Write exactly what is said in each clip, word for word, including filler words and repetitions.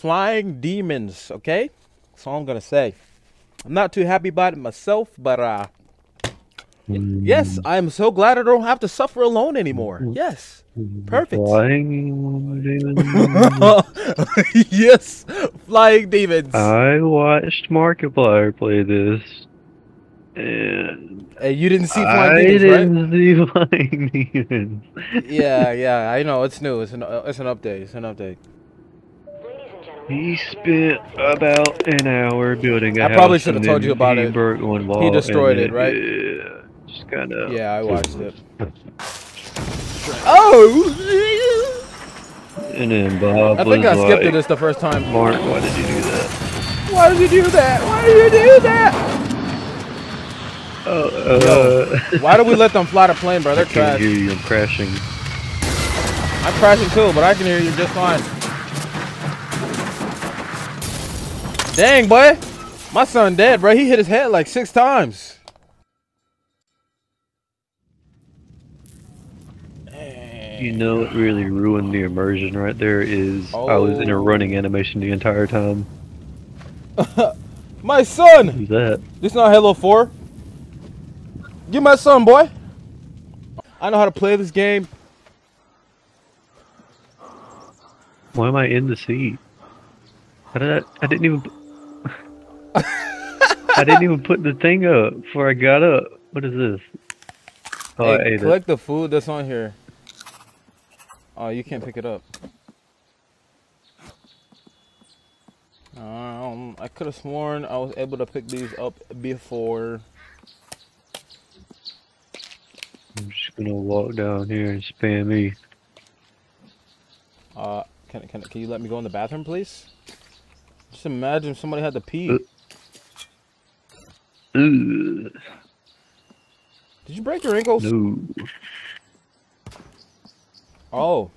flying demons, okay? That's all I'm gonna say. I'm not too happy about it myself, but uh Mm. yes, I'm so glad I don't have to suffer alone anymore. Yes. Perfect. Flying demons. Yes, flying demons. I watched Markiplier play this, and Hey, you didn't see flying I demons, right? didn't see flying demons. Yeah, yeah, I know. It's new. It's an uh, it's an update. It's an update. He spent about an hour building a I house. probably should have and told you about he it. Broke one wall. He destroyed and it, right? Yeah, just kind of. Yeah, I watched it. Oh! And then Bob I think was I skipped like, this the first time. Mark, why did you do that? Why did you do that? Why did you do that? Oh, uh, Yo, why do we let them fly the plane, bro? They're I can't trash. hear you. I'm crashing. I'm crashing too, but I can hear you just fine. Dang, boy. My son dead, bro. He hit his head like six times. You know what really ruined the immersion right there is oh. I was in a running animation the entire time. My son! Who's that? This not Halo four. You my son, boy. I know how to play this game. Why am I in the seat? How did I? I didn't even. I didn't even put the thing up before I got up. What is this? Oh, hey, I ate collect it. the food that's on here. Oh, you can't pick it up. Um, I could have sworn I was able to pick these up before. I'm just gonna walk down here and spam E. Uh, can can can you let me go in the bathroom, please? Just imagine somebody had to pee. Uh, uh, Did you break your ankles? no. Oh.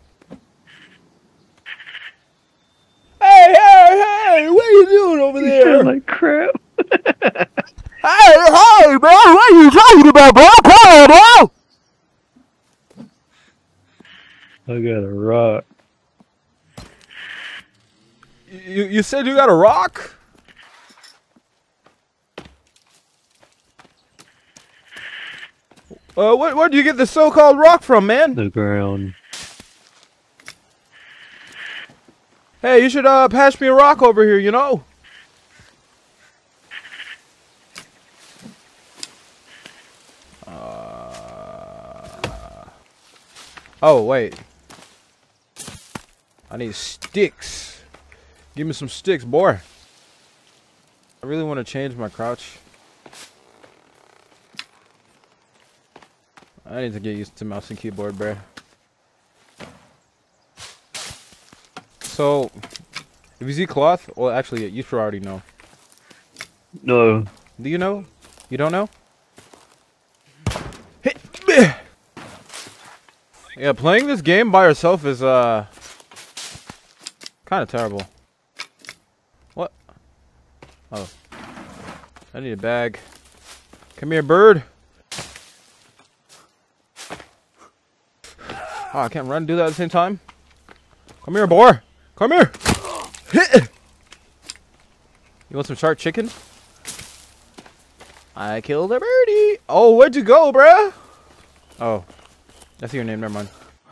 Hey, hey, hey! What are you doing over You there? sound like crap. Hey, hey, bro! What are you talking about, bro? Come on, bro! I got a rock. You you said you got a rock? Uh, what where do you get the so-called rock from, man? The ground. Hey, you should uh pass me a rock over here, you know? Uh, oh, wait. I need sticks. Give me some sticks, boy. I really want to change my crouch. I need to get used to mouse and keyboard, bruh. So, if you see cloth, well, actually, you should already know. No. Do you know? You don't know? Yeah, playing this game by yourself is, uh, kind of terrible. What? Oh. I need a bag. Come here, bird. Oh, I can't run and do that at the same time. Come here, boy. Come here. You want some shark chicken? I killed a birdie. Oh, where'd you go, bruh? Oh, I see your name. Never mind.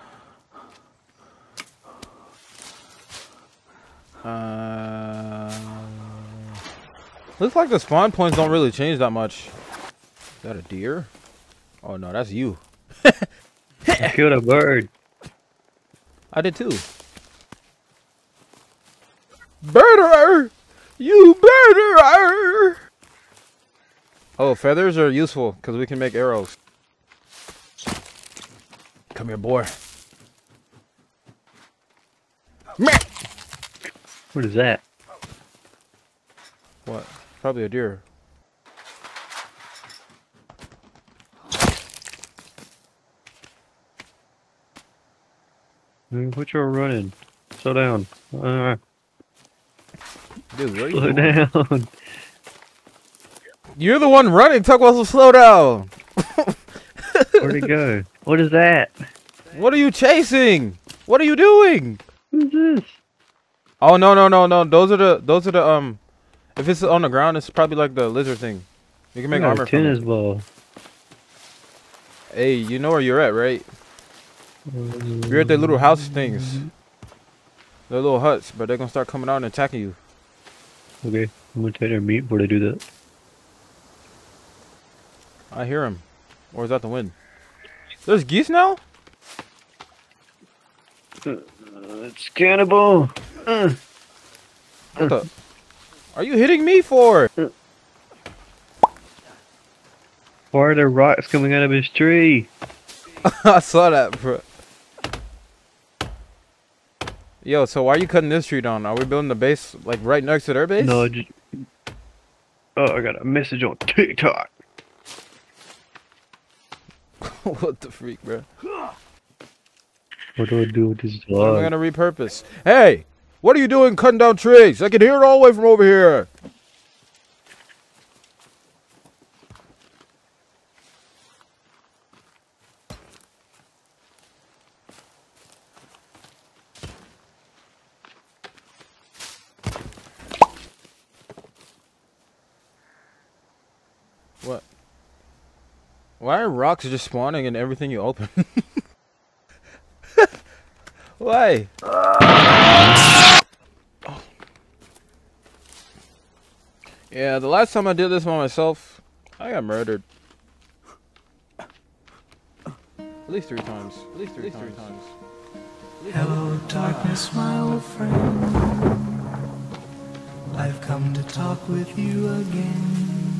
Uh, looks like the spawn points don't really change that much. Is that a deer? Oh no, that's you. I killed a bird. I did too. Birderer! You birderer! Oh, feathers are useful because we can make arrows. Come here, boy. What is that? What? Probably a deer. What you're running? Slow down. Uh, Dude, what are you slow doing? down. You're the one running. Talk about some slow down. Where'd it go? What is that? What are you chasing? What are you doing? Who's this? Oh no no no no! Those are the those are the um. If it's on the ground, it's probably like the lizard thing. You can make armor from tennis it. ball. Hey, you know where you're at, right? Um, You're at the little house things. The little huts, but they're gonna start coming out and attacking you. Okay, I'm gonna take their meat before they do that. I hear him. Or is that the wind? There's geese now? Uh, it's cannibal. Uh, What the? Are you hitting me for? Why are there rocks coming out of his tree? I saw that, bro. Yo, so why are you cutting this tree down? Are we building the base like right next to their base? No, just... Oh, I got a message on TikTok. What the freak, bro? What do I do with this What am I log? gonna repurpose? Hey, what are you doing cutting down trees? I can hear it all the way from over here. What? Why are rocks just spawning in everything you open? Why? Oh. Yeah, the last time I did this by myself, I got murdered. At least three times. At least three, At least times. three times. Hello, darkness, my old friend. I've come to talk with you again.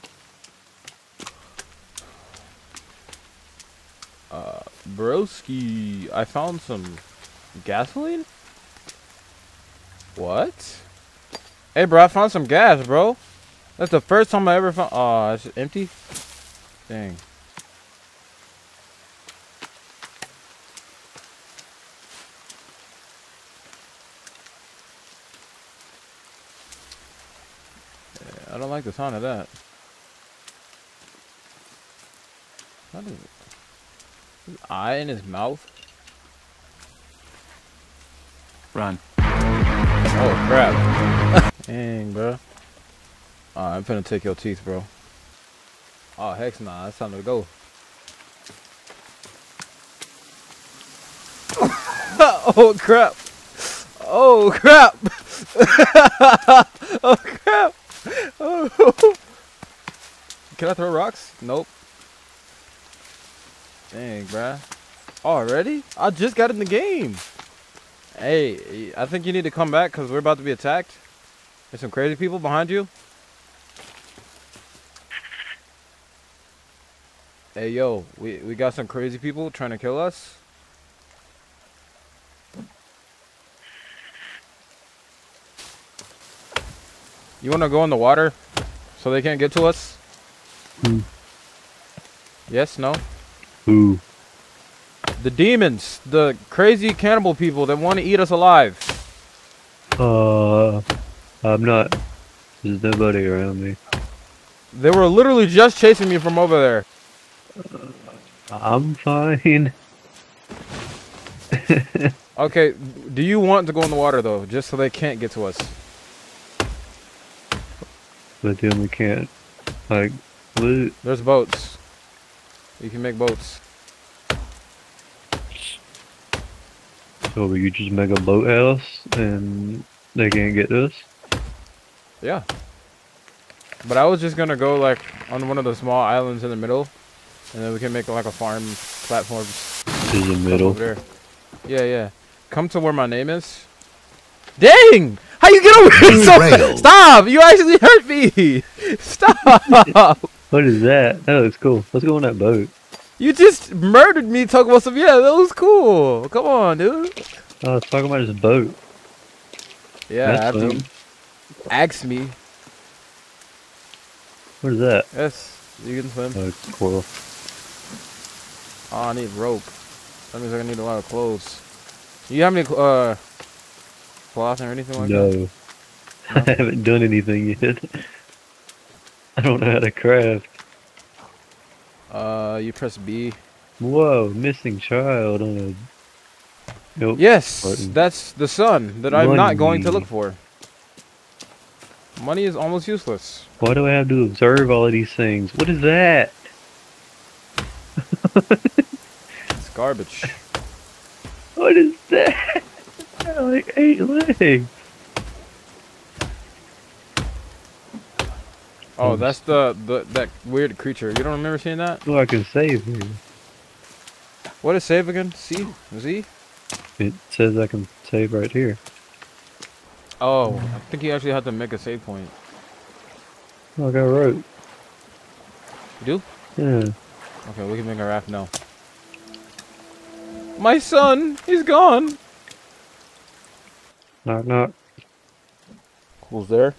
Uh, broski, I found some gasoline? What? Hey, bro, I found some gas, bro. That's the first time I ever found. Oh, it's empty? Dang. Yeah, I don't like the sound of that. What is it? His eye in his mouth? Run. Oh, crap. Dang, bro. Alright, I'm finna take your teeth, bro. Oh, heck nah. It's time to go. Oh, crap. Oh, crap. Oh, crap. Oh. Can I throw rocks? Nope. Dang, bruh. Already? I just got in the game. Hey, I think you need to come back because we're about to be attacked. There's some crazy people behind you. Hey, yo, we, we got some crazy people trying to kill us. You want to go in the water so they can't get to us? Hmm. Yes, no? Who? The demons, the crazy cannibal people that want to eat us alive. Uh, I'm not. There's nobody around me. They were literally just chasing me from over there. I'm fine. Okay, do you want to go in the water though, just so they can't get to us? But then we can't, like, loot. There's boats. You can make boats. So we could just make a boathouse and they can't get us? Yeah. But I was just gonna go like on one of the small islands in the middle, and then we can make like a farm platform. In the middle. Over there. Yeah, yeah. Come to where my name is. Dang! How you get over here? So stop! You actually hurt me! Stop! What is that? That looks cool. Let's go on that boat. You just murdered me talking about some. Yeah, that was cool. Come on, dude. I was talking about this boat. Yeah, That's after you fun. asked me. What is that? Yes, you can swim. Oh, coral. Oh, I need rope. That means I need a lot of clothes. Do you have any uh cloth or anything like No. that? No. I haven't done anything yet. I don't know how to craft. Uh, you press B. Whoa, missing child on Nope. Yes, Button. that's the sun that I'm Money. not going to look for. Money is almost useless. Why do I have to observe all of these things? What is that? It's garbage. What is that? I got like eight legs. Oh, that's the, the that weird creature. You don't remember seeing that? So I can save here. What is save again? C? Z? It says I can save right here. Oh, I think you actually have to make a save point. Oh, I got a rope. You do? Yeah. Okay, we can make a raft now. My son! He's gone! Knock knock. Who's there?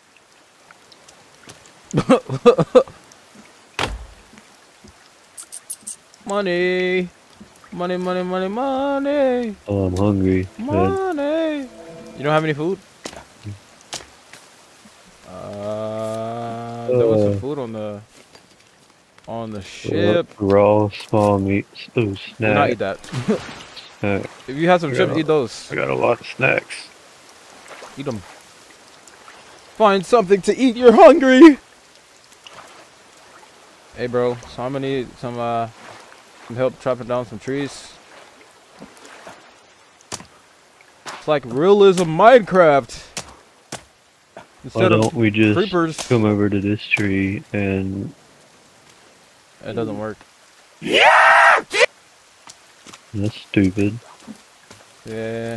Money! Money, money, money, money! Oh, I'm hungry. Money! You don't have any food? Uh, there was some Uh. food on the on the ship. Raw small meats. Ooh, snack. Do not eat that. Snack. If you have some I chips, got a- eat those. I got a lot of snacks. Eat them. Find something to eat. You're hungry. Hey, bro. So I'm gonna need some uh some help chopping down some trees. It's like realism Minecraft. Why Instead don't of we just creepers, come over to this tree and it doesn't work. that's stupid. Yeah.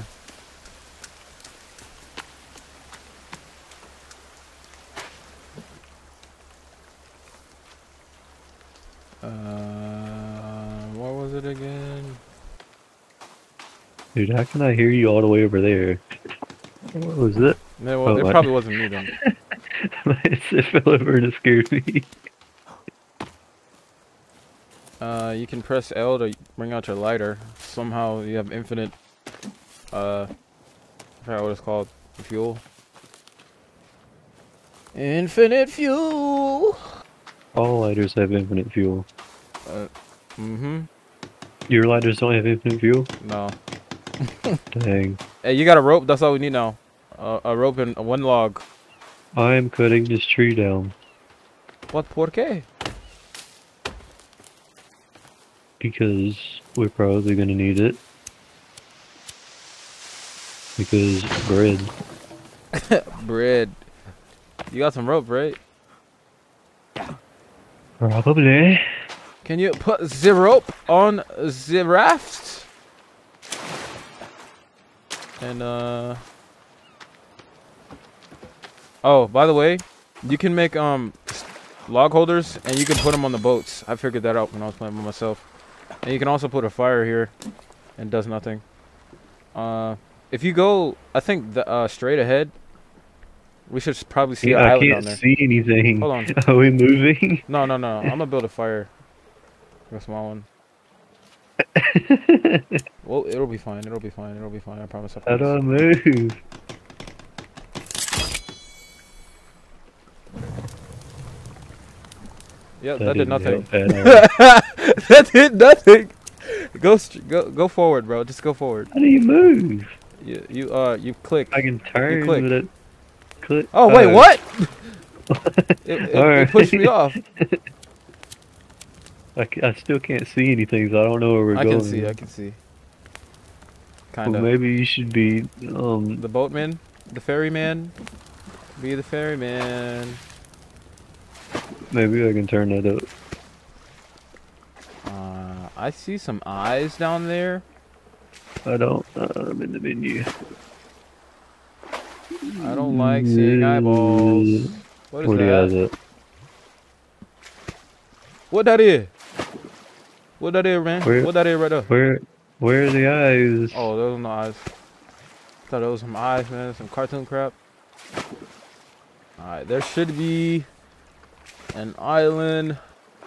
Uh, what was it again? Dude, how can I hear you all the way over there? What was it? No, well, Oh, it my- probably wasn't me then. It fell over and it scared me. Uh, you can press L to bring out your lighter. Somehow you have infinite, uh, I forgot what it's called, fuel. Infinite fuel! All lighters have infinite fuel. Uh, mm-hmm. Your lighters don't have infinite fuel? No. Dang. Hey, you got a rope? That's all we need now. Uh, a rope and one log. I'm cutting this tree down What por qué? because we're probably gonna need it. Because bread. Bread. You got some rope, right? Probably. Can you put the rope on the raft? And uh oh, by the way, you can make um log holders and you can put them on the boats. I figured that out when I was playing by myself. And you can also put a fire here and it does nothing. Uh if you go, I think the uh straight ahead, we should probably see Yeah, an I island can't down there. see anything. Hold on. Are we moving? No, no, no. I'm gonna build a fire. A small one. Well, it'll be fine. It'll be fine. It'll be fine. I promise. I How promise. do I move? Yeah, That that, did didn't nothing. help at all. That did nothing. Go, st- go, go forward, bro. Just go forward. How do you move? You, you, uh, you click. I can turn, click. but it click. Oh wait, uh, what? It, it, Alright. it pushed me off. I, c- I still can't see anything, so I don't know where we're I going. can see. I can see. Well, Kind of. maybe you should be um The boatman, the ferryman. Be the ferryman. maybe I can turn that up. Uh, I see some eyes down there. I don't uh, I'm in the menu. I don't like seeing eyeballs. What is Where do you have that? it? What that is? What that is, man? Where- What that is right there? Where where are the eyes? Oh, those are no eyes. Thought those were some eyes, man. Some cartoon crap. Alright, there should be an island.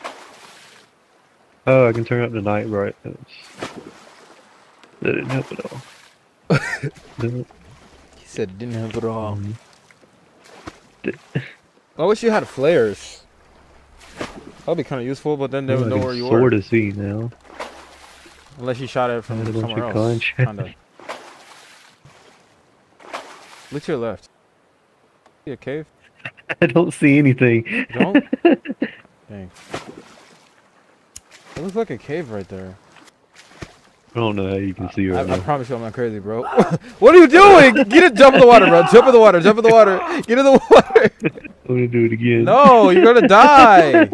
Oh, I can turn up the night brightness. That didn't help at all. No. He said didn't have it all. Mhm. I wish you had flares. That'd be kind of useful, but then they would I know can where you sort were. of see now. Unless you shot it from somewhere else. Kinda. Look to your left. See a cave? I don't see anything. You don't? Dang. It looks like a cave right there. I don't know how you can see right I, now. I promise you I'm not crazy, bro. What are you doing? Get it, jump in the water, bro. Jump in the water, jump in the water. Get in the water. I'm gonna do it again. No, you're gonna die.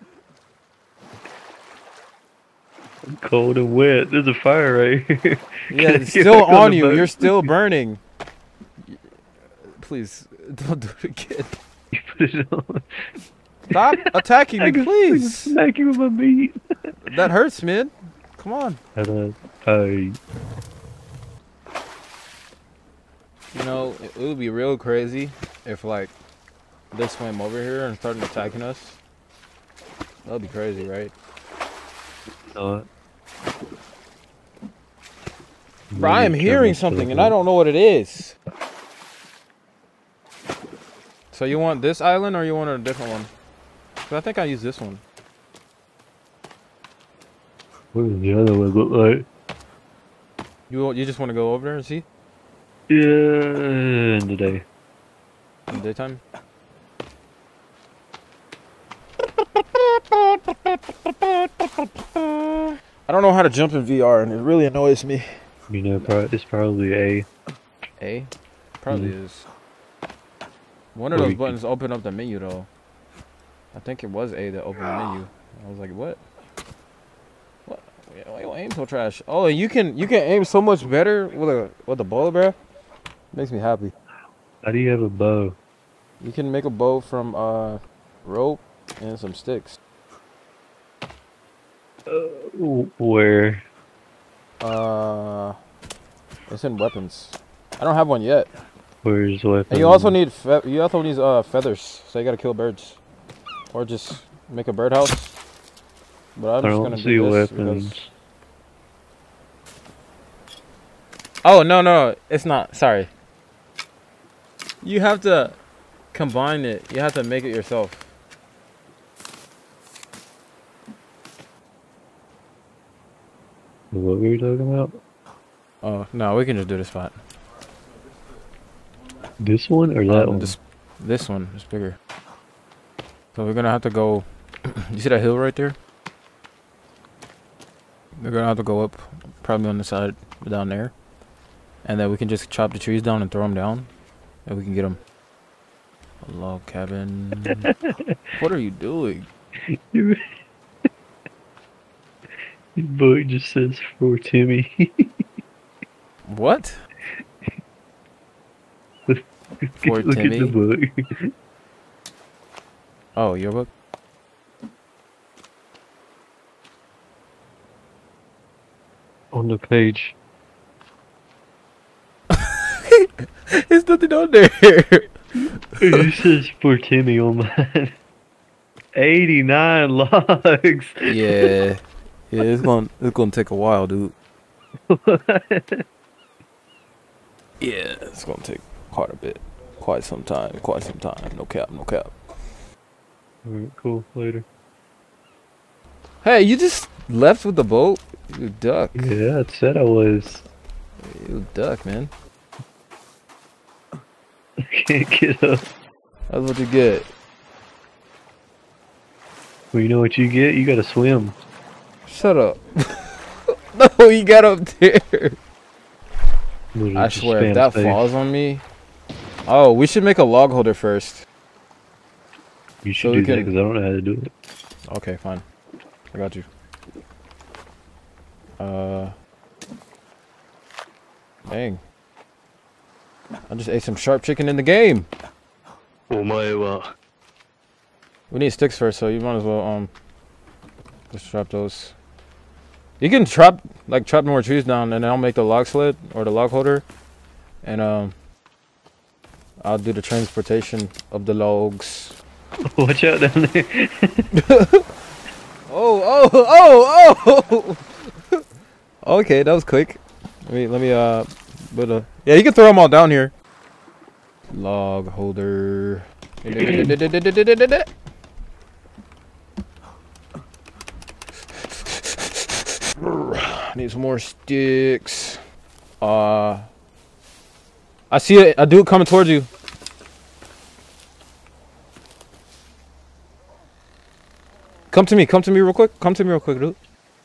I'm cold and wet. There's a fire right here. Yeah, it's still on you. You're still burning. Please, don't do it again. You put it on. Stop attacking me, I can, please. I can smack you with my meat. That hurts, man. Come on. I, I, You know, it, it would be real crazy if, like, they swam over here and started attacking us. That would be crazy, right? not. Bro, I am hearing something and I don't know what it is. So you want this island or you want a different one? 'Cause I think I use this one. What does the other one look like? You you just want to go over there and see? Yeah, in the day. In the daytime? I don't know how to jump in V R and it really annoys me. You know, pro it's probably A. A? Probably Mm. is. One of Or those you buttons opened up the menu though. I think it was A that opened the menu. I was like, what? What? Why you aim so trash? Oh, you can you can aim so much better with a with a bow, bruh. Makes me happy. How do you have a bow? You can make a bow from uh rope and some sticks. Uh, where? Uh, it's in weapons. I don't have one yet. Where's weapons? And you also need fe you also need uh feathers, so you gotta kill birds, or just make a birdhouse. But I'm I just don't gonna see do this weapons. because... Oh no no, it's not. Sorry. You have to combine it. You have to make it yourself. What were you talking about? Oh no, we can just do this spot. This one or that Um, one? This, this one is bigger. So we're gonna have to go. You see that hill right there? We're gonna have to go up, probably on the side down there, and then we can just chop the trees down and throw them down, and we can get them. A log cabin. What are you doing? Your book just says for Timmy. What? For Look Timmy? at the book. Oh, your book? On the page. There's nothing on there. It says for Timmy on mine. eighty-nine logs. Yeah. Yeah, it's gonna it's gonna take a while, dude. Yeah, it's gonna take quite a bit. Quite some time. Quite some time. No cap, no cap. Alright, cool. Later. Hey, you just left with the boat? You duck. Yeah, it said I was. You duck, man. I can't get up. That's what you get. Well, you know what you get? You gotta swim. Shut up. No, you got up there. Literally I just swear, spam if that space. falls on me... Oh, we should make a log holder first. You should so do we that can- because I don't know how to do it. Okay, fine. I got you. Uh... Dang. I just ate some sharp chicken in the game. We need sticks first, so you might as well, um... just trap those. You can trap, like, trap more trees down, and then I'll make the log sled, or the log holder. And, um... I'll do the transportation of the logs. Watch out down there. Oh, oh, oh, oh! Okay, that was quick. Let me, let me, uh... But, uh... Yeah, you can throw them all down here. Log holder... I need some more sticks. Uh, I see a, a dude coming towards you. Come to me. Come to me real quick. Come to me real quick, dude.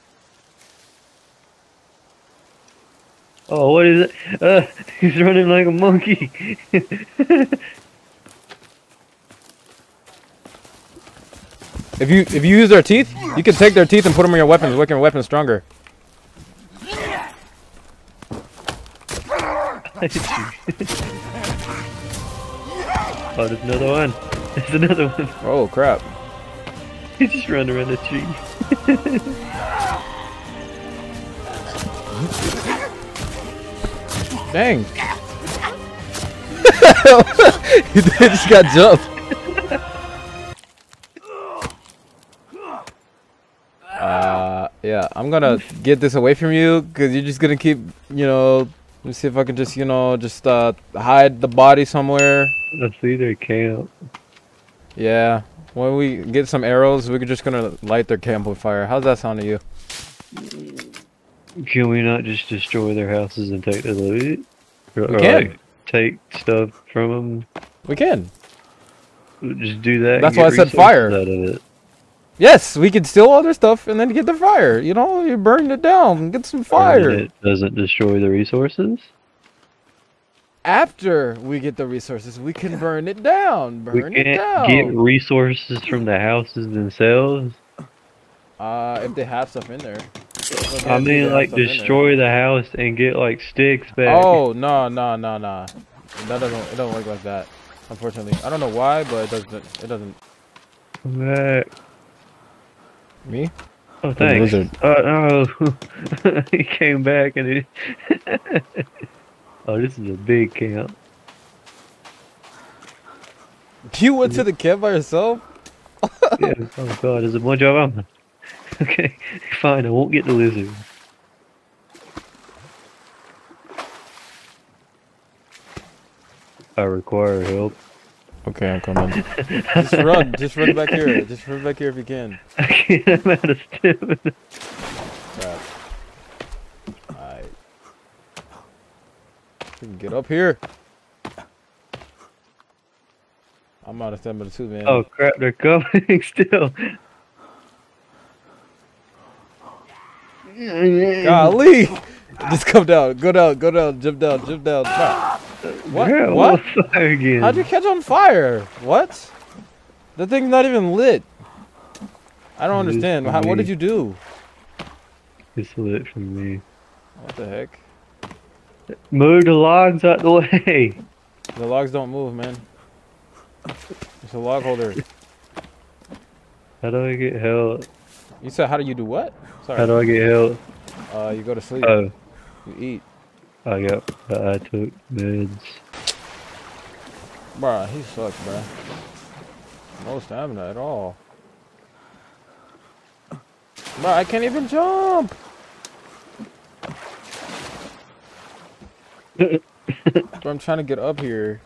Oh, what is it? Uh, he's running like a monkey. If you if you use their teeth, you can take their teeth and put them in your weapons, making your weapons stronger. Oh, there's another one. There's another one. Oh crap! He just ran around the tree. Dang! He just got jumped. Uh, yeah, I'm gonna get this away from you because you're just gonna keep, you know. Let me see if I can just, you know, just uh hide the body somewhere. Let's see their camp. Yeah, when we get some arrows, we're just gonna light their campfire. How's that sound to you? Can we not just destroy their houses and take the loot? Or, We or can. like take stuff from them? We can. Just do that. That's and why get I said fire. resources out of it. Yes, we can steal all their stuff and then get the fire. You know, you burn it down, get some Or fire. It doesn't destroy the resources. After we get the resources, we can burn it down. We Burn it can't down. get resources from the houses themselves. Uh, if they have stuff in there. I mean, like destroy the house and get like sticks back. Oh no no no no! That doesn't it don't work like that. Unfortunately, I don't know why, but it doesn't. It doesn't. Back. Me? Oh, thanks. Lizard. Uh, oh, he came back and it. Oh, this is a big camp. You went to the camp by yourself? Yeah. Oh God, there's a bunch of them. Okay, fine. I won't get the lizard. I require help. Okay, I'm coming. Just run. Just run back here. Just run back here if you can. I can't. I'm out of stamina. Crap. Alright. We can get up here. I'm out of stamina too, man. Oh crap! They're coming still. Golly! Just come down. Go down. Go down. Jump down. Jump down. Nah. What? Yeah, What? I'm on fire again. How'd you catch on fire? What? The thing's not even lit. I don't It is understand. for How, what me. did you do? It's lit from me. What the heck? Move the logs out the way. The logs don't move, man. It's a log holder. How do I get help? You said, how do you do what? Sorry. How do I get help? Uh, you go to sleep. Oh, You eat. I got. I took meds. Bruh, he sucks, bruh. No stamina at all. Bruh, I can't even jump. Bruh, I'm trying to get up here.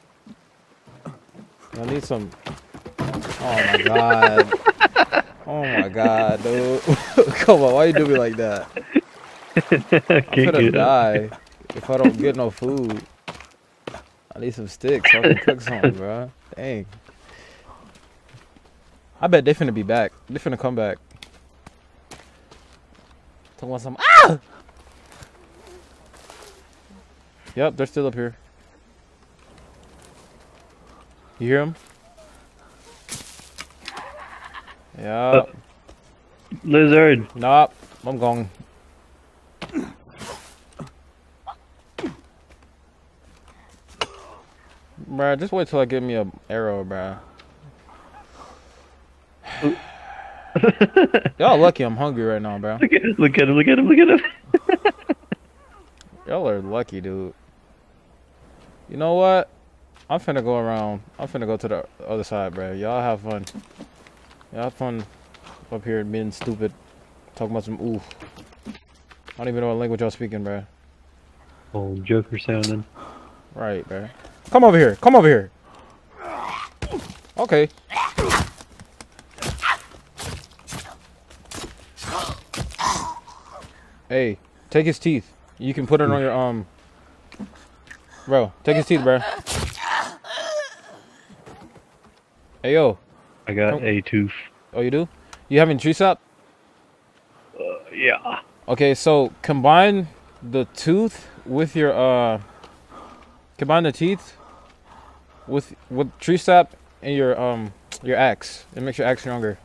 I need some. Oh my god. Oh my god, dude. Come on, why you do me like that? I I'm can't gonna get up. die if I don't get no food. I need some sticks so I can cook something, bro. Dang. I bet they finna be back. They finna come back. Talking about some. Ah! Yep, they're still up here. You hear them? Yep. Uh, lizard. Nope. I'm going. Bruh, just wait till I get me a arrow, bruh. Y'all lucky I'm hungry right now, bro. Look at him! Look at him! Look at him! Look at him! Y'all are lucky, dude. You know what? I'm finna go around. I'm finna go to the other side, bro. Y'all have fun. Y'all have fun up here being stupid. Talking about some ooh. I don't even know what language y'all speaking, bro. Oh, Joker sounding. Right, bro. Come over here. Come over here. Okay. Hey, take his teeth. You can put it on your um. Bro, take his teeth, bro. Hey yo. I got Come. a tooth. Oh, you do? You having tree sap? Uh, yeah. Okay, so combine the tooth with your uh. Combine the teeth with with tree sap and your um your axe. It makes your axe stronger.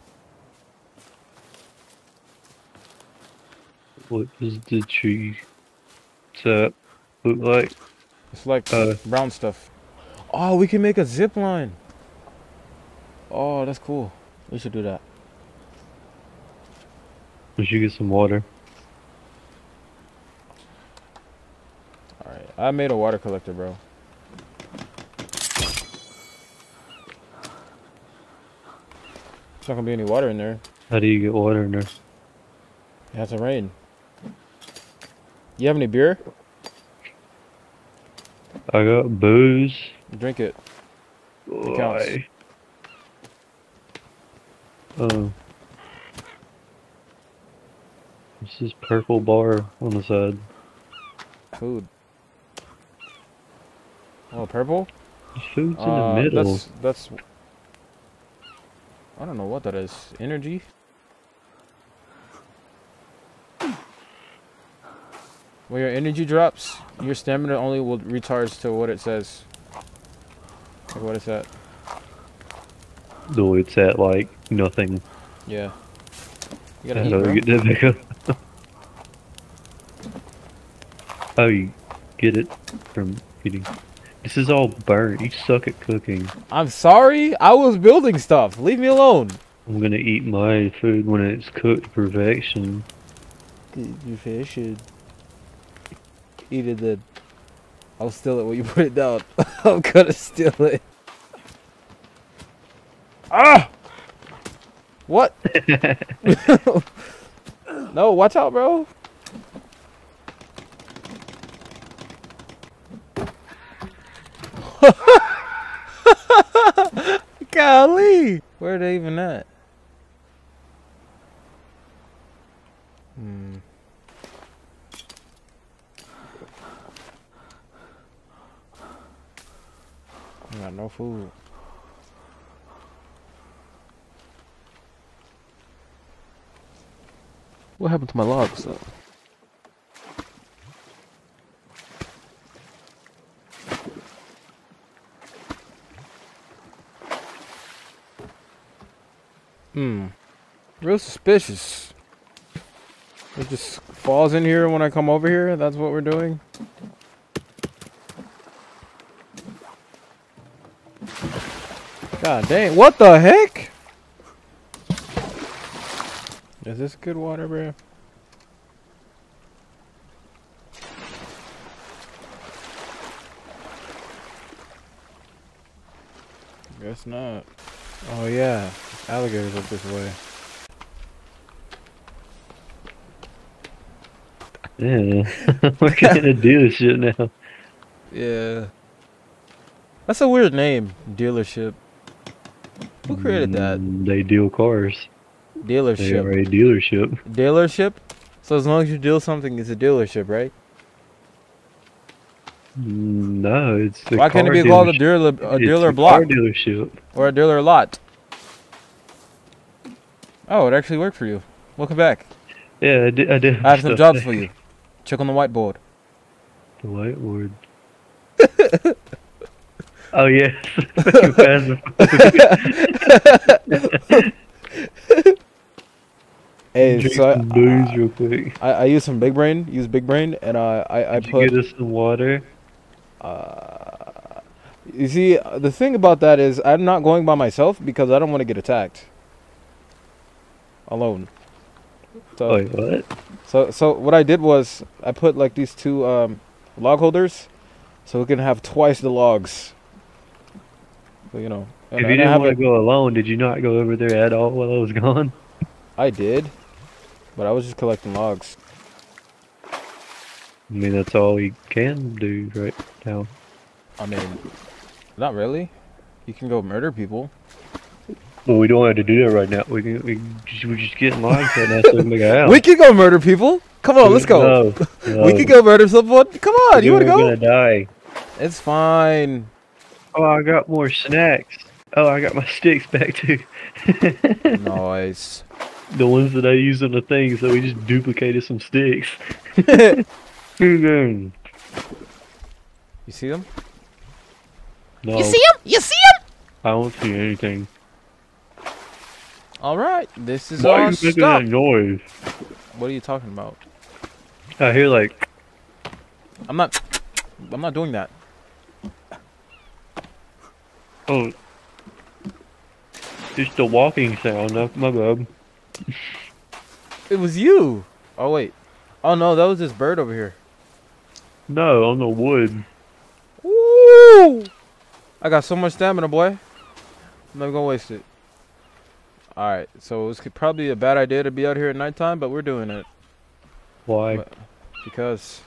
What does the tree sap look like? It's like Uh, brown stuff. Oh, we can make a zip line. Oh, that's cool. We should do that. we should get some water. Alright, I made a water collector, bro. There's not gonna be any water in there. How do you get water in there? It has to rain. You have any beer? I got booze. Drink it. It counts. Why? Oh. This is purple bar on the side. Food. Oh, purple? There's food's Uh, in the middle. That's, that's... I don't know what that is. Energy? When your energy drops, your stamina only will recharge to what it says. Like what is that? Though it's at like nothing. Yeah. You gotta How eat, do bro. I get that back up? Oh, you get it from eating. This is all burnt. You suck at cooking. I'm sorry. I was building stuff. Leave me alone. I'm gonna eat my food when it's cooked to perfection. You fish should eat it then. I'll steal it when you put it down. I'm gonna steal it. Ah! What? No, watch out, bro. Golly! Where are they even at? Hmm. I got no food. What happened to my logs though? Hmm. Real suspicious. It just falls in here when I come over here. That's what we're doing. God dang. What the heck? Is this good water, bro? Guess not. Oh yeah. Alligators up this way. Yeah. We're gonna do this shit now. Yeah. That's a weird name. Dealership. Who created that? Mm, they deal cars. They are Dealership. a dealership. Dealership? So as long as you deal something, it's a dealership, right? Mm, No, it's a Why can't it car be called a dealership. dealer, a It's dealer a block car dealership. or a dealer lot? Oh, it actually worked for you. Welcome back. Yeah, I did. I did. I have some stuff jobs there. for you. Check on the whiteboard. The whiteboard. Oh yes. You passed the- Hey, Drink so some booze real quick. I, I use some big brain, use big brain, and uh, I I Did put. you get us some water? Uh, you see, the thing about that is I'm not going by myself because I don't want to get attacked. Alone. So, Wait, what? so, so what I did was I put like these two um, log holders, so we can have twice the logs. So, you know. And If I you didn't have want it- to go alone, did you not go over there at all while I was gone? I did, but I was just collecting logs. I mean, that's all we can do right now. I mean, not really. You can go murder people. Well, we don't have to do that right now. We can we can just, we're just getting logs right now so we can make a house. We can go murder people. Come on, let's go. No, no. We can go murder someone. Come on, you You're wanna go? gonna die. It's fine. Oh, I got more snacks. Oh, I got my sticks back too. Nice. The ones that I used on the thing, so we just duplicated some sticks. No. You see them? You see him? You see him? I don't see anything. All right, this is Why are our you making stop. that noise? What are you talking about? I hear like. I'm not. I'm not doing that. Oh. It's the walking sound. That's my bad. It was you. Oh wait. Oh no, that was this bird over here. No, on the wood. Woo! I got so much stamina, boy. I'm never gonna waste it. Alright, so it's probably a bad idea to be out here at nighttime, but we're doing it. Why? But because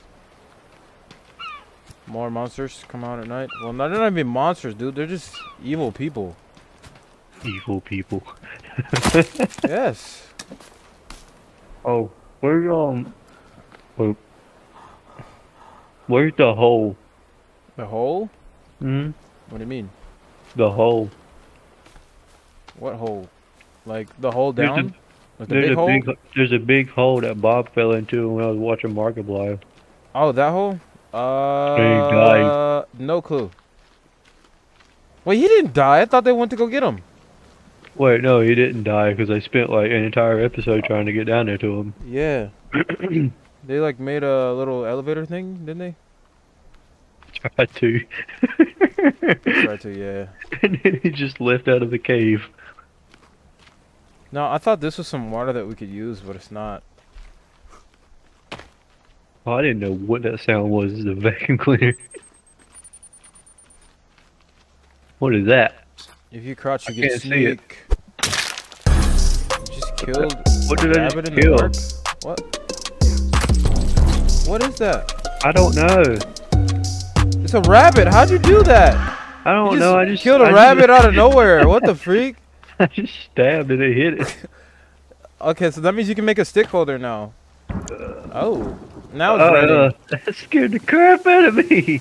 more monsters come out at night. Well, they're not even monsters, dude. They're just evil people. Evil people. Yes. Oh, where's um, where, where's the hole? The hole? Hmm. What do you mean? The hole. What hole? Like the hole There's a- down? Like the There's big a hole? big, there's a big hole that Bob fell into when I was watching Markiplier. Oh, that hole? Uh, he died. no clue. Wait, he didn't die. I thought they went to go get him. Wait, no, he didn't die because I spent like an entire episode trying to get down there to him. Yeah. They like made a little elevator thing, didn't they? Tried to. Tried to, yeah. And then he just left out of the cave. No, I thought this was some water that we could use, but it's not. Oh, I didn't know what that sound was. It's a vacuum cleaner. What is that? If you crouch, you I get can't see it. sneak. You just killed What a did I rabbit just in kill? the dark? What? What is that? I don't know. It's a rabbit. How'd you do that? I don't You know. I just killed a I rabbit Just, out of nowhere. What the freak? I just stabbed and it hit it. Okay, so that means you can make a stick holder now. Oh, now it's Uh, raining. that scared the crap out of me.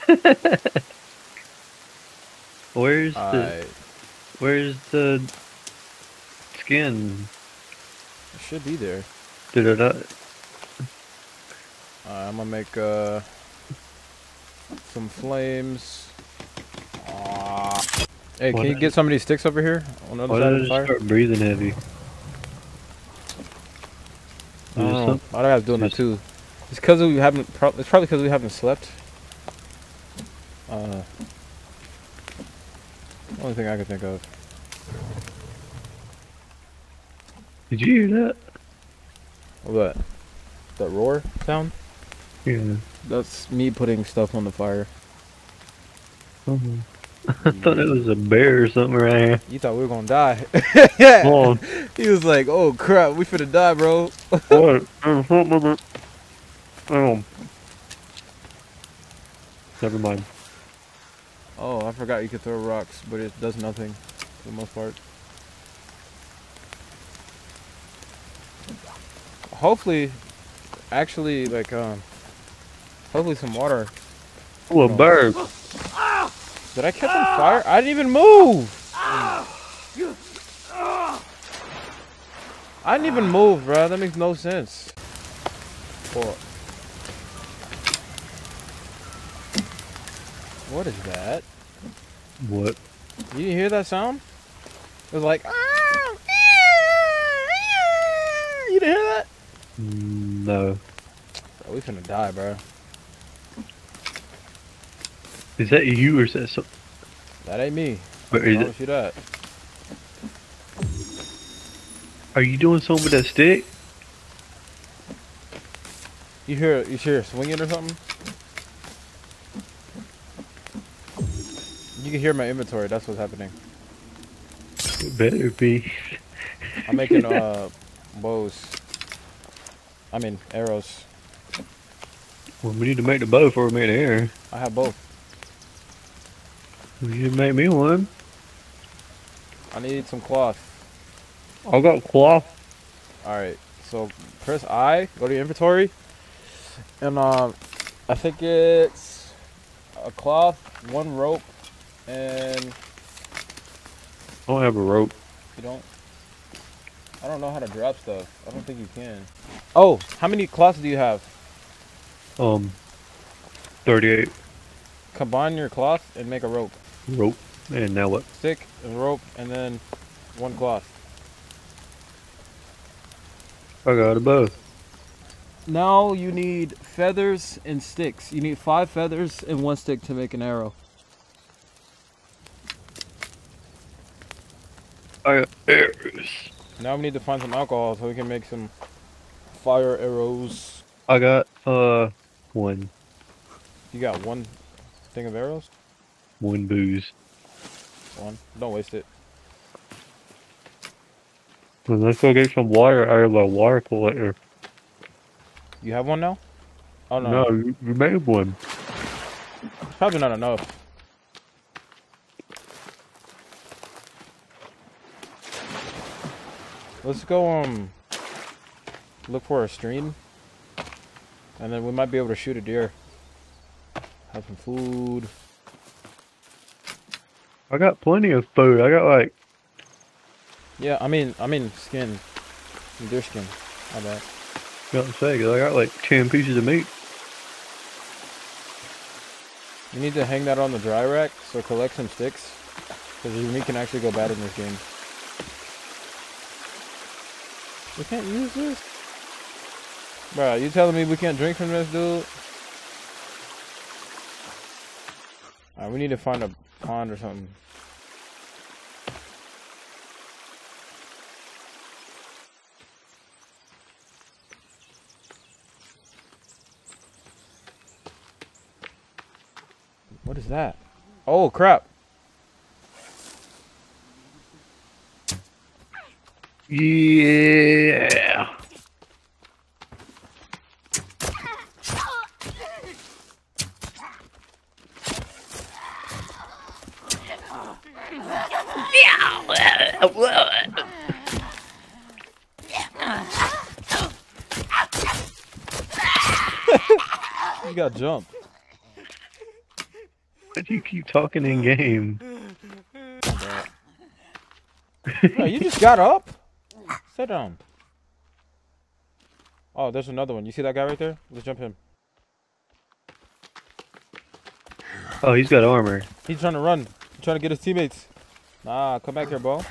Where's the Alright, Where's the skin? it should be there. Did it not? Alright, I'm gonna make uh some flames. Aw. Hey, Why can you did get some of these sticks over here on the other Why side did of I the fire? start breathing heavy? I don't Is know. it some- Why do I have doing that too? It's because we haven't. Pro it's probably because we haven't slept. Uh, only thing I can think of. Did you hear that? What? That roar sound? Yeah. That's me putting stuff on the fire. Uh-huh. I thought it was a bear or something around here. You thought we were gonna die? Come on. He was like, "Oh crap, we finna die, bro." What? There's something in it. Um. Never mind. Oh, I forgot you could throw rocks, but it does nothing for the most part. Hopefully, actually, like, um, hopefully some water. Oh, a bird. Did I catch on fire? I didn't even move! I didn't even move, bro. That makes no sense. What? What is that? What? You didn't hear that sound? It was like, "Ah, you didn't hear that? Mm, no. Bro, we finna die, bro. Is that you or is that some? That ain't me. But I is it? promise you that. Are you doing something with that stick? You hear, you hear swinging or something? You can hear my inventory. That's what's happening. It better be. I'm making uh bows. I mean arrows. Well, we need to make the bow before we make the arrow. I have both. You should make me one. I need some cloth. I got cloth. All right. So press I, go to your inventory, and um, I think it's a cloth, one rope, and I don't have a rope. you don't. I don't know how to drop stuff. I don't think you can. Oh, how many cloths do you have? Um, thirty-eight. Combine your cloth and make a rope. Rope. And now what? Stick and rope, and then one cloth. I got it both. Now you need feathers and sticks. You need five feathers and one stick to make an arrow. I got arrows. Now we need to find some alcohol so we can make some fire arrows. I got, uh, one. You got one thing of arrows? One booze. One. Don't waste it. Well, let's go get some water out of the water collector. You have one now? Oh no. No, you you made one. It's probably not enough. Let's go um look for a stream. And then we might be able to shoot a deer. Have some food. I got plenty of food. I got like... Yeah, I mean, I mean skin. Deer skin. My bad. Got to say, 'cause I got like ten pieces of meat. You need to hang that on the dry rack, so collect some sticks. Because your meat can actually go bad in this game. We can't use this? Bro, you telling me we can't drink from this, dude? Alright, we need to find a pond or something. What is that? Oh, crap. Yeah. You got jumped. Why do you keep talking in game? Bro, you just got up? Sit down. Oh, there's another one. You see that guy right there? Let's jump him. Oh, he's got armor. He's trying to run. He's trying to get his teammates. Nah, come back here, bro.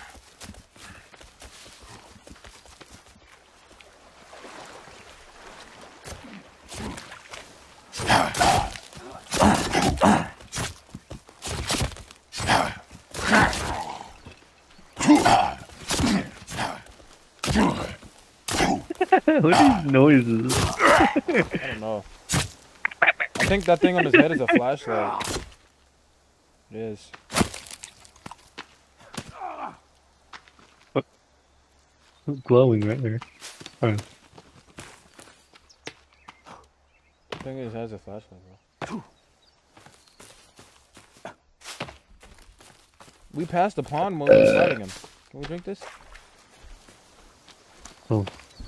What are these noises? I don't know. I think that thing on his head is a flashlight. It is. It's glowing right there. Oh. I think it has a flashlight, bro. We passed the pond when we were fighting him. Can we drink this? Oh.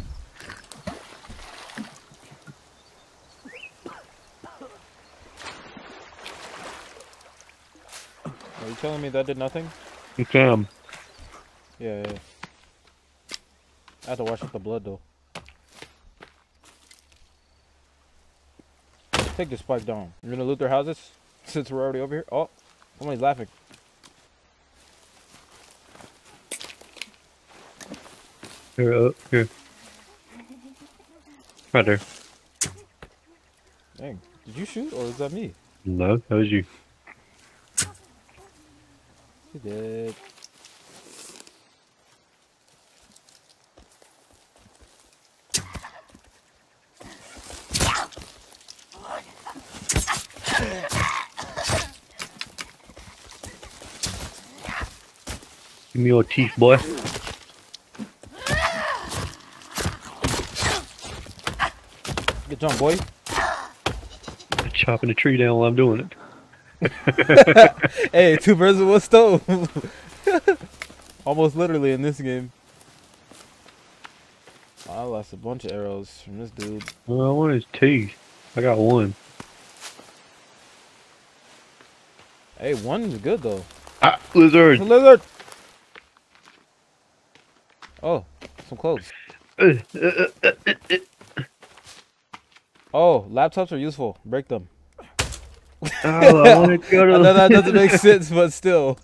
Are you telling me that did nothing? You can. Yeah, yeah, yeah. I have to wash up the blood, though. Take this spike down. You're gonna loot their houses? Since we're already over here? Oh, somebody's laughing. Here, up, here. Right there. Dang, did you shoot or is that me? No, that was you. You did. Give me your teeth, boy. Good job, boy. Chopping a tree down while I'm doing it. Hey, two birds with one stone. Almost literally in this game. I lost a bunch of arrows from this dude. Well, I want his teeth. I got one. Hey, one is good though. Ah, lizard! A lizard! Oh, some clothes. Uh, uh, uh, uh, uh, Oh, laptops are useful. Break them. Oh, I want to go to I know that doesn't make sense, but still.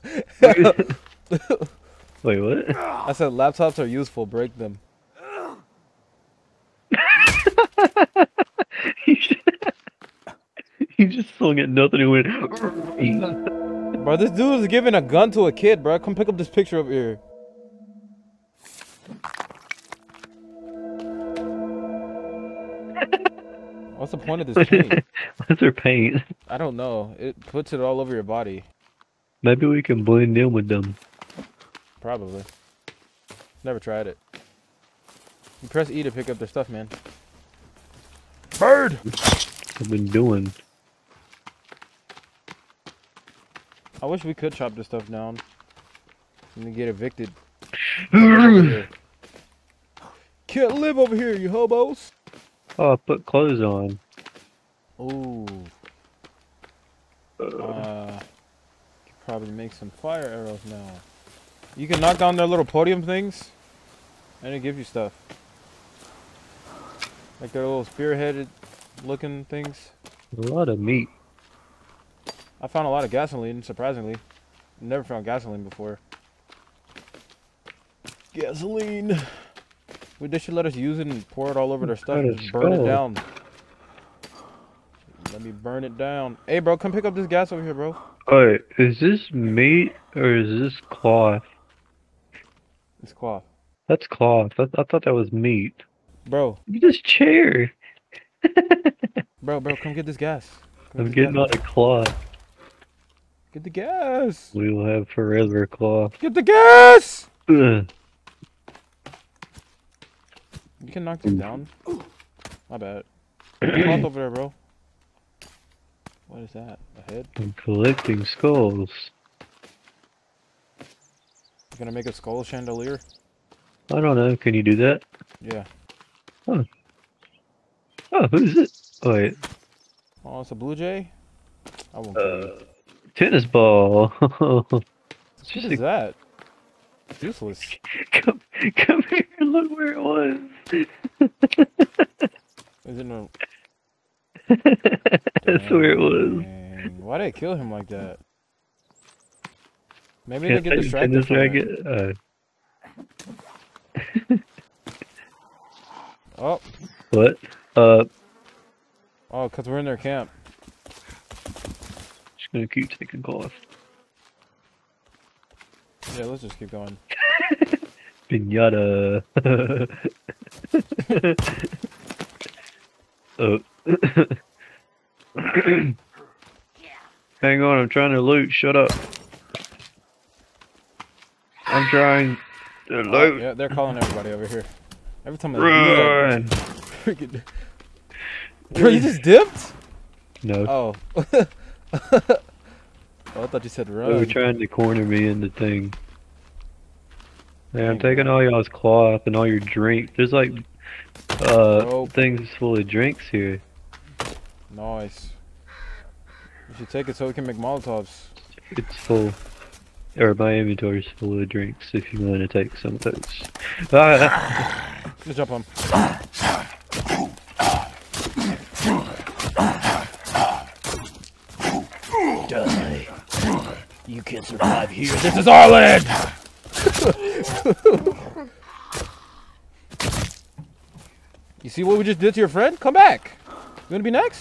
Wait, what? I said laptops are useful. Break them. he, just, he just swung at nothing and went. Bro, this dude is giving a gun to a kid, bro. Come pick up this picture over here. What's the point of this paint? What's their paint? I don't know. It puts it all over your body. Maybe we can blend in with them. Probably. Never tried it. You press E to pick up their stuff, man. Bird! I've been doing. I wish we could chop this stuff down. And get evicted. Can't live over here, you hobos! Oh, I put clothes on. Ooh. Uh, could probably make some fire arrows now. You can knock down their little podium things, and it gives you stuff. Like their little spearheaded looking things. A lot of meat. I found a lot of gasoline, surprisingly. Never found gasoline before. Gasoline! Wait, they should let us use it and pour it all over their stuff and just burn it down. Let me burn it down. Hey, bro, come pick up this gas over here, bro. Wait, is this meat or is this cloth? It's cloth. That's cloth. I, I thought that was meat. Bro. This chair. Bro, bro, come get this gas. Come I'm get getting gas. out of cloth. Get the gas. We will have forever cloth. Get the gas. Ugh. You can knock this down. My bad. Cloth over there, bro. What is that? A head? I'm collecting skulls. You gonna make a skull chandelier? I don't know. Can you do that? Yeah. Huh. Oh, who's it? Oh, wait. Oh, it's a blue jay? I won't Uh, kill you. tennis ball. What is that? Useless. Come, come here and look where it was. Is it no? That's where it was. Dang. Why did I kill him like that? Maybe Can't they get take distracted tennis from racket? it. Uh, Oh. what? Uh, Oh, because we're in their camp. just gonna keep taking calls. Yeah, let's just keep going. Pinata. Oh. Hang on, I'm trying to loot. Shut up. I'm trying to Oh, loot. yeah, they're calling everybody over here. Every time I Run. do that, freaking. Bro, you just dipped? No. Oh. Oh, I thought you said They run. were trying to corner me in the thing. Yeah, I'm taking all y'all's cloth and all your drink. There's like uh Nope. things full of drinks here. Nice. You should take it so we can make Molotovs. It's full. Or my inventory's full of drinks if you want to take some of those. Ah. Let's jump on. Die. You can't survive here. This is our land! You see what we just did to your friend? Come back! You wanna be next?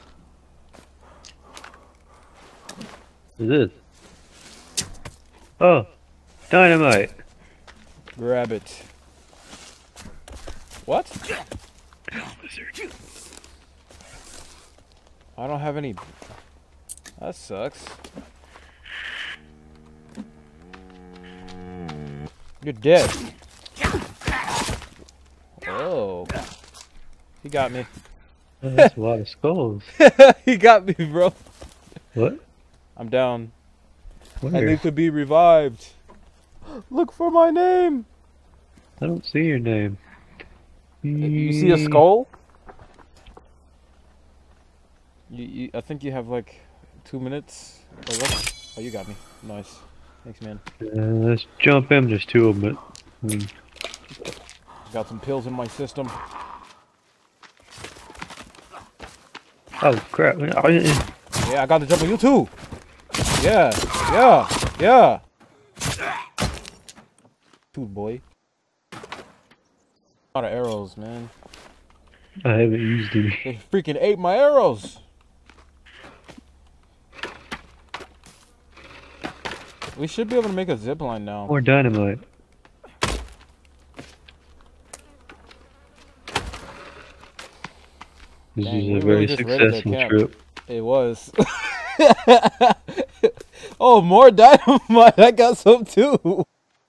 What is this? Oh, dynamite. Grab it. What? I don't have any. That sucks. You're dead. Oh. He got me. Oh, that's a lot of skulls. He got me, bro. What? I'm down. I Where? need to be revived. Look for my name. I don't see your name. You see a skull? You, you, I think you have like two minutes. Or what? Oh, you got me. Nice. Thanks, man. Uh, let's jump in. There's two of them. But, hmm. Got some pills in my system. Oh crap! Oh, yeah. Yeah, I got to jump on you too. Yeah, yeah, yeah. Dude, boy. A lot of arrows, man. I haven't used any. They freaking ate my arrows. We should be able to make a zip line now. More dynamite. This Dang, is we a very really just raided their successful camp. trip. It was. Oh, more dynamite. I got some too.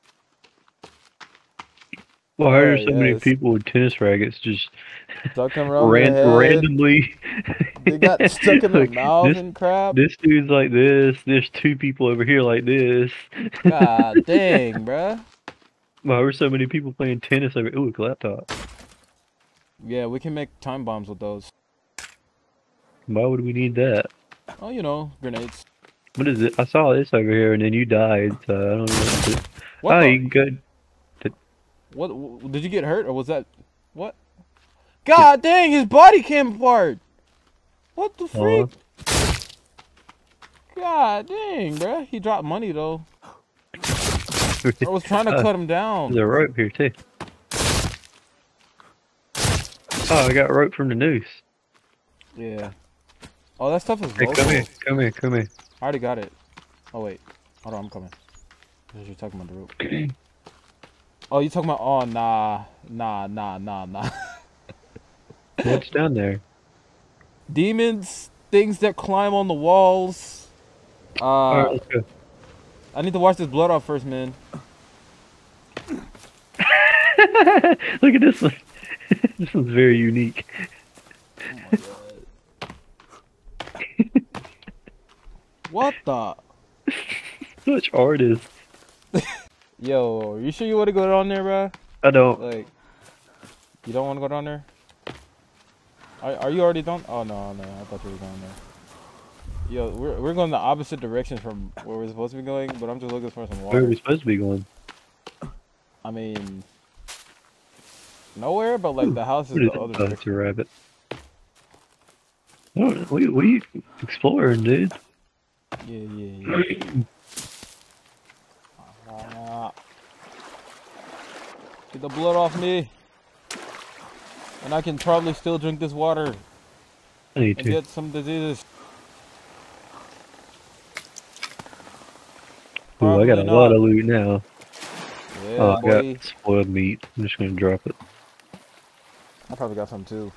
Well, I heard Oh, so many yes. people with tennis rackets just Stuck them around ran, their head. randomly. They got stuck in their Look, mouth this, and crap. This dude's like this. There's two people over here like this. God dang, bruh. Well, I heard so many people playing tennis over. Ooh, a laptop. Yeah, we can make time bombs with those. Why would we need that? Oh, you know, grenades. What is it? I saw this over here and then you died, so I don't know what to do. What Oh, the- you can go. What, w- did you get hurt or was that what? God dang, his body came apart. What the freak? Uh, God dang, bruh. He dropped money though. I was trying to Uh, cut him down. There's a rope here too. Oh, I got rope from the noose. Yeah. Oh, that stuff is Hey, local. come here, come here, come here. I already got it. Oh wait, hold on, I'm coming. You're talking about the rope. Oh, you talking about? Oh, nah, nah, nah, nah, nah. What's down there? Demons, things that climb on the walls. Uh, Alright, let's go. I need to wash this blood off first, man. Look at this one. This one's very unique. What the? Such artists. Yo, you sure you want to go down there, bro? I don't. Like, you don't want to go down there? Are, are you already done? Oh, no, no, I thought you were going there. Yo, we're, we're going the opposite direction from where we're supposed to be going, but I'm just looking for some Where are water. we supposed to be going? I mean, nowhere, but like the house is What is the it? other Oh, it's a direction. rabbit. Oh, what, what are you exploring, dude? Yeah, yeah, yeah. Uh, get the blood off me. And I can probably still drink this water I need and to. get some diseases. Ooh, I got a Probably lot not. of loot now. Yeah, Oh, I boy. got spoiled meat. I'm just gonna drop it. I probably got some too.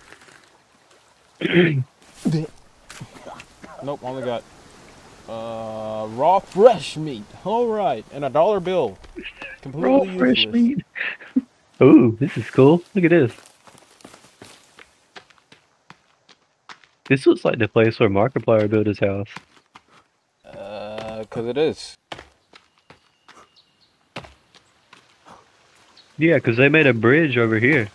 Nope, only got uh, raw fresh meat. All right, and a dollar bill. Completely Raw useless. fresh meat. Ooh, this is cool. Look at this. This looks like the place where Markiplier built his house. Uh, cause it is. Yeah, because they made a bridge over here.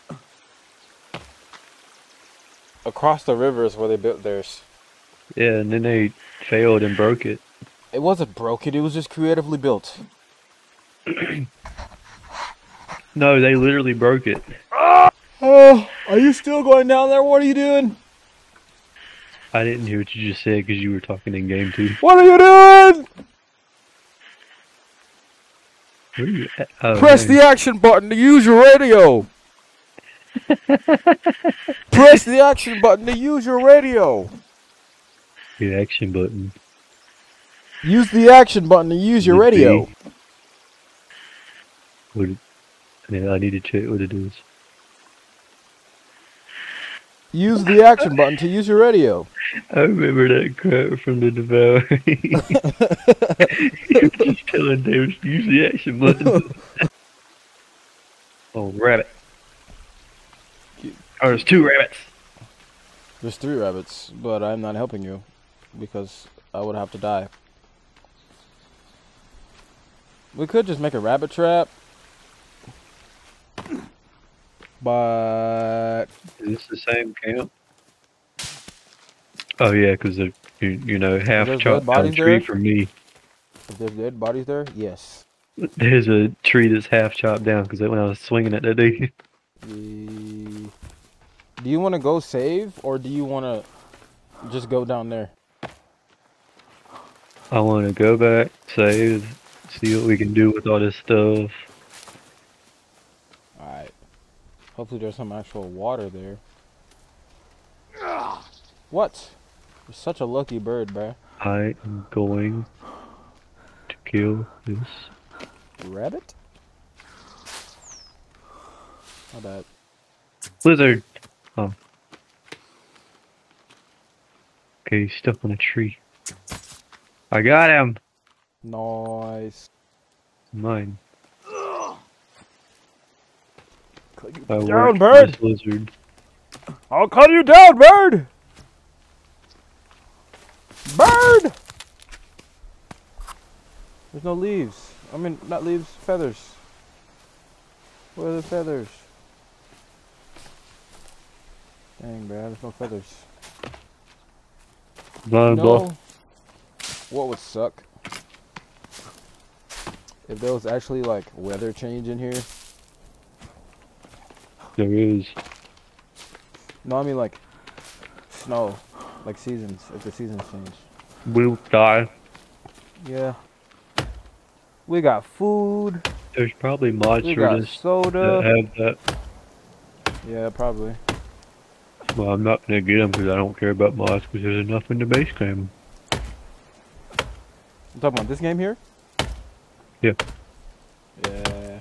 Across the river is where they built theirs. Yeah, and then they failed and broke it. It wasn't broken. It was just creatively built. No, they literally broke it. Oh, are you still going down there? What are you doing? I didn't hear what you just said because you were talking in game too. What are you doing? Where are you at? Oh, Press man. the action button to use your radio. Press the action button to use your radio. The action button. Use the action button to use your The radio. B. What it, yeah, I need to check what it is. Use the action button to use your radio. I remember that crap from the Devouring. You were just telling David to use the action button. Oh, rabbit. Oh, there's two rabbits. There's three rabbits, but I'm not helping you because I would have to die. We could just make a rabbit trap, But Is this the same camp? Oh yeah, because you you know half there's chopped dead down bodies tree there? for me. If there's dead bodies there, yes. There's a tree that's half chopped down because when I was swinging at that dude. The... Do you want to go save, or do you want to just go down there? I want to go back, save, see what we can do with all this stuff. Alright. Hopefully there's some actual water there. What? You're such a lucky bird, bruh. I am going to kill this. Rabbit? Not bad. Lizard! Oh. Okay, he's stuck on a tree. I got him! Nice. Mine. Cut you I down, worked for bird! this lizard. I'll cut you down, bird! Bird! There's no leaves. I mean, not leaves, feathers. Where are the feathers? Dang, bro, there's no feathers. Blah, You blah. know what would suck? If there was actually like weather change in here. There is. No, I mean like snow, like seasons. If the seasons change. We'll die. Yeah. We got food. There's probably mods We for got this soda. that have that. Yeah, probably. Well, I'm not gonna get them because I don't care about mods because there's enough in the base game. I'm talking about this game here? Yeah. Yeah.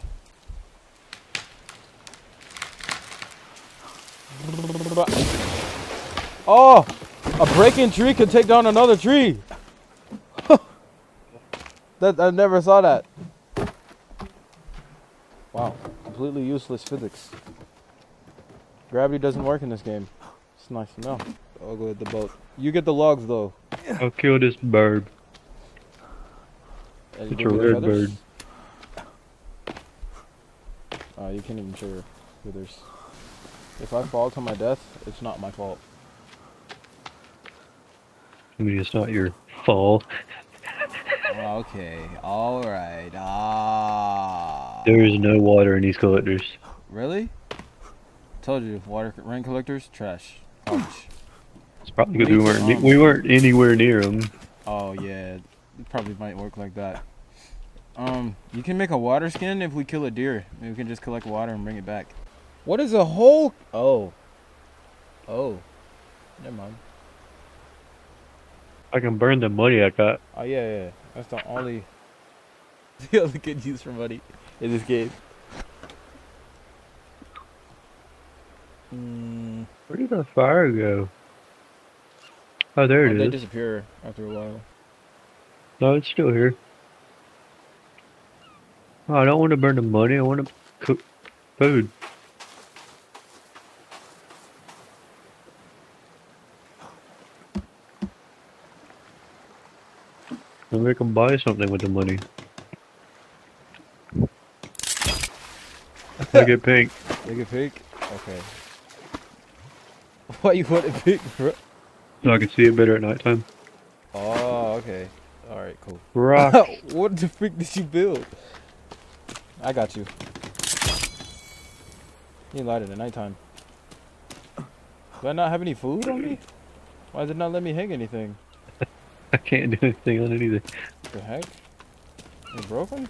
Oh! A breaking tree could take down another tree! That I never saw that. Wow. Completely useless physics. Gravity doesn't work in this game. It's nice to know. I'll go with the boat. You get the logs though. I'll kill this bird. And It's you a go get red feathers? bird. Oh, you can't even trigger withers. If I fall to my death, it's not my fault. I mean, it's not your fault. Okay, alright. Ah. There is no water in these collectors. Really? Told you, water rain collectors, trash. Garbage. It's probably because we Please, weren't ne- um, we weren't anywhere near them. Oh yeah, it probably might work like that. Um, you can make a water skin if we kill a deer. Maybe we can just collect water and bring it back. What is a whole? Oh. Oh. Never mind. I can burn the money I got. Oh yeah, yeah. That's the only, the only good use for money in this game. Mm. Where did the fire go? Oh, there Oh, it they is. disappear after a while. No, it's still here. Oh, I don't want to burn the money. I want to cook food. Maybe I can buy something with the money. Look at pink. Make it pink? Okay. Why you want it pink, bro? So I can see it better at nighttime. Oh, okay. Alright, cool. Rock. What the freak did you build? I got you. You light it at nighttime. Do I not have any food on me? Why does it not let me hang anything? I can't do anything on it either. What the heck? Is it broken?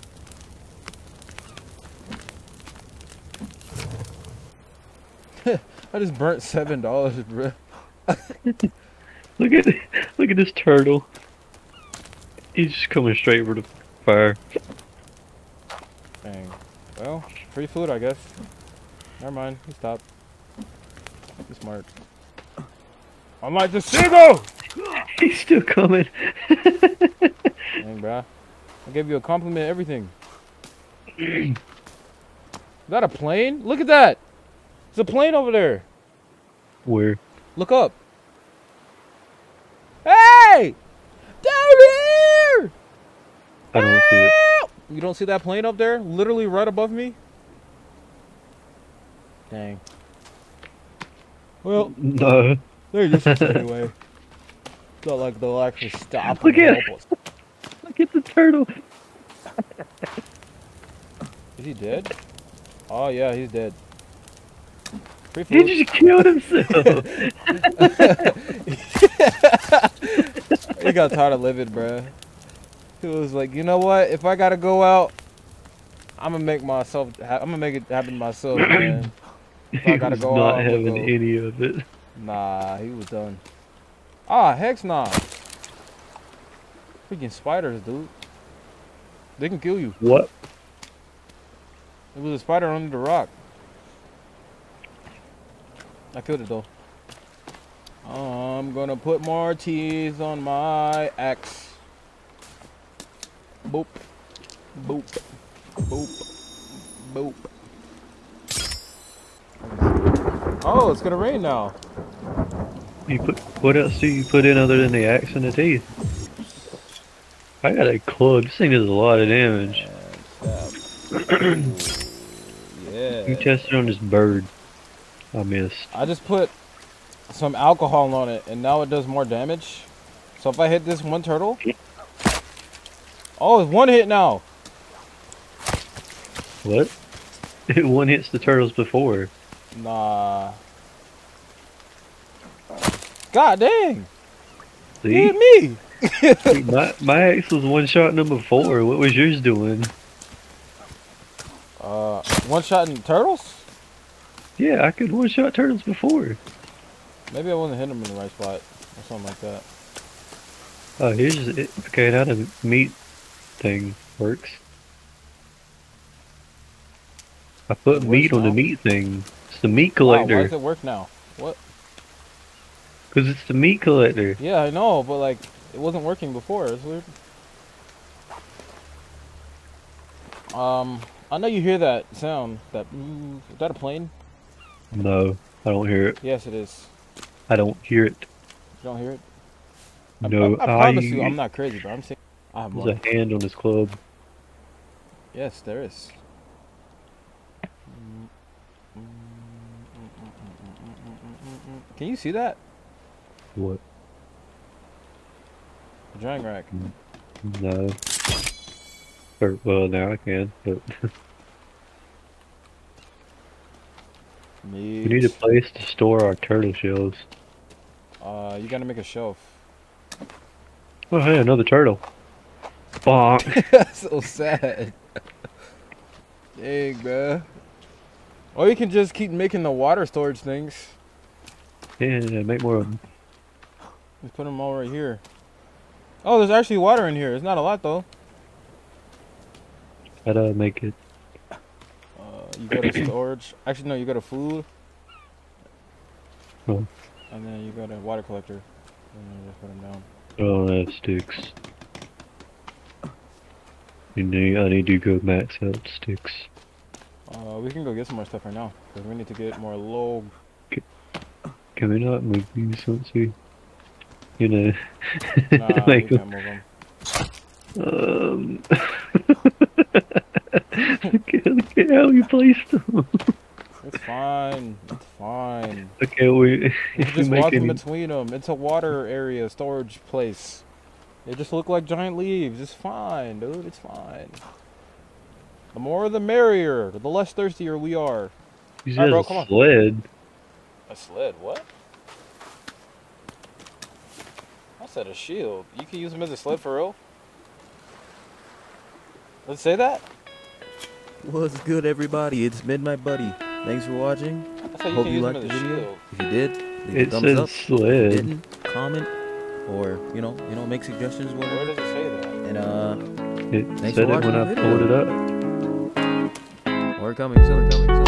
I just burnt seven dollars, bro. Look at look at this turtle. He's just coming straight for the fire. Dang. Well, free food, I guess. Never mind. He stopped. He's smart. Unlike the seagull! He's still coming. Dang, bruh. I gave you a compliment, everything. Is that a plane? Look at that! There's a plane over there. Where? Look up. Hey! Down here! I don't see it. You don't see that plane up there? Literally right above me? Dang. Well, No. they're useless anyway. It's not like they'll actually stop Look and at- help us. Look at the turtle. Is he dead? Oh yeah, he's dead. Free He food. just killed himself. He got tired of living, bruh. He was like, you know what? If I gotta go out, I'm gonna make myself. Ha I'm gonna make it happen myself, man. If I He gotta was go not out, I'm gonna having go. any of it. Nah, he was done. Ah, hex nah. Freaking spiders, dude. They can kill you. What? It was a spider under the rock. I killed it though. I'm gonna put more T's on my axe. Boop. Boop. Boop. Boop. Oh, it's gonna rain now. You put what else do you put in other than the axe and the teeth? I got a club. This thing does a lot of damage. Yeah. You tested on this bird. I missed. I just put some alcohol on it and now it does more damage. So if I hit this one turtle. Oh, it's one hit now. What? It one hits the turtles before. Nah. God dang. See? Hit me. my my axe was one shot number four. What was yours doing? Uh, one shot in turtles? Yeah, I could one shot turtles before. Maybe I wasn't hitting them in the right spot or something like that. Oh, here's it. Okay, now the meat thing works. I put It meat works on the now? meat thing. It's the meat Wow, why collector. does it work now? What? Because it's the meat collector. Yeah, I know, but like, it wasn't working before. It's weird. Um, I know you hear that sound. That mm, is that a plane? No, I don't hear it. Yes, it is. I don't hear it. You don't hear it? I- No, I, I promise you, I'm not crazy, but I'm saying I have There's one. a hand on this club. Yes, there is. Can you see that? What? The drying rack. No. Or, well, now I can, but we need a place to store our turtle shells. Uh, you gotta make a shelf. Oh, hey, another turtle. Bonk. That's so sad. Dang, bruh. Or you can just keep making the water storage things. Yeah, make more of them. Just put them all right here. Oh, there's actually water in here. It's not a lot though. How do I make it? Uh, you go to storage. Actually, no, you go to food. Oh. And then you go to water collector. And then you just put them down. Oh, that sticks. You need, I need to go max out sticks. Uh, we can go get some more stuff right now. Because we need to get more low. Can we not move these once we, you know, Nah, like we can't move them. Um, look, at, look at how we placed them. It's fine. It's fine. Okay, we, You if we just make walk in any, between them. It's a water area, storage place. They just look like giant leaves. It's fine, dude. It's fine. The more the merrier. The less thirstier we are. you Alright, bro, just come on. sled. A sled? What? I said a shield. You can use them as a sled for real? Let's say that? What's good, everybody? It's Midnight Buddy. Thanks for watching. I said you Hope can you use them liked as the a video. shield. If you did, leave It a thumbs says up. If you sled. didn't, comment, or you know, you know, make suggestions, Where whatever. does it say that? And uh, It Thanks said for it when watching I the pulled video. it up. more coming, still coming, still